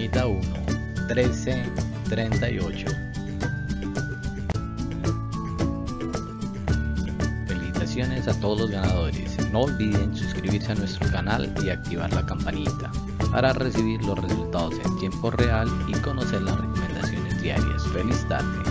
Pestañita 1, 13, 38. Felicitaciones a todos los ganadores. No olviden suscribirse a nuestro canal y activar la campanita para recibir los resultados en tiempo real y conocer las recomendaciones diarias. ¡Feliz tarde!